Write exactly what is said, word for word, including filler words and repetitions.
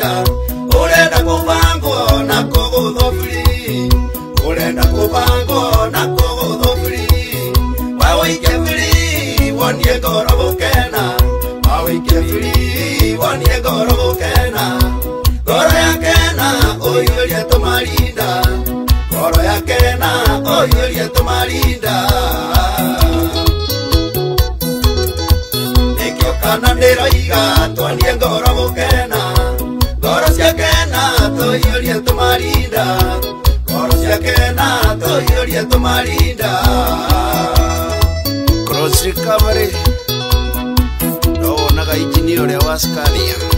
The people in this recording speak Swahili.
maisha. Urenda kubango na kugutho free. Urenda kubango na kugutho free. Wawoike free, wonie ngoro gukena. Wawoike free, wonie ngoro gukena. Ngoro yakena, o Hiuria Tumarinda. Ngoro yakena, o Hiuria Tumarinda. Kana ndero iga twanie ngoro gukena. Ngoro ciakena to Hiuria Tumarinda. Ngoro ciakena to Hiuria Tumarinda. Cross recovery no naga injini uria wa Scania.